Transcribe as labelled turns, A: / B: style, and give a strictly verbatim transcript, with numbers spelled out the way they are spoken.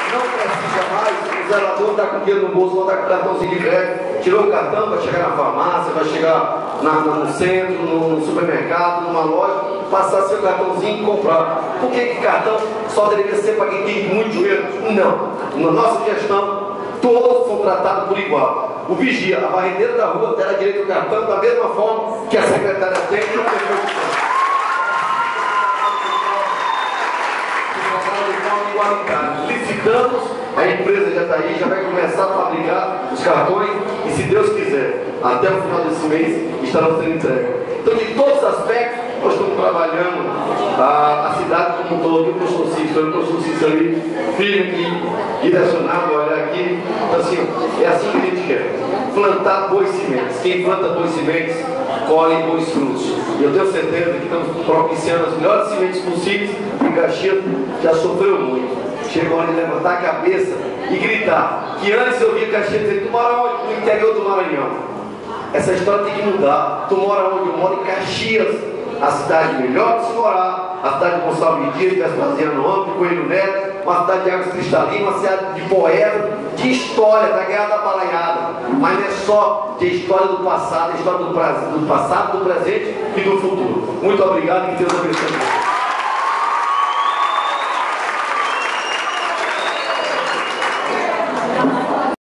A: não precisa mais, o zelador está com dinheiro no bolso, vai dar com o cartãozinho de crédito, tirou o cartão, vai chegar na farmácia, vai chegar na, no centro, no, no supermercado, numa loja, passar seu cartãozinho e comprar. Por que que cartão só deveria ser para quem tem muito dinheiro? Não. Na nossa gestão, todos são tratados por igual. O vigia, a varredeira da rua, terá direito ao cartão da mesma forma que a secretária tem e o prefeito tem. Licitamos, a empresa já está aí, já vai começar a fabricar os cartões e, se Deus quiser, até o final desse mês estarão sendo entregues. Então, de todos os aspectos, nós estamos trabalhando a, a cidade como um todo, o construcista, o construcista ali, firme e direcionado, olhar aqui. Então, assim, é assim que a gente quer: plantar boas sementes. Quem planta boas sementes, colhe bons frutos. E eu tenho certeza que estamos propiciando as melhores sementes possíveis. E Caxias já sofreu muito. Chegou a hora de levantar a cabeça e gritar. Que antes eu via Caxias dizer: tu mora onde? No interior do Maranhão. Essa história tem que mudar. Tu mora onde? Eu moro em Caxias, a cidade melhor de se morar, a cidade de Gonçalves Dias, de Vespasiano Ramos, de Coelho Neto, uma cidade de águas cristalinas, uma cidade de poeta, de história, da Guerra da Balanhada. Mas não é só de história do passado, é história do, do passado, do presente e do futuro. Muito obrigado e que Deus abençoe.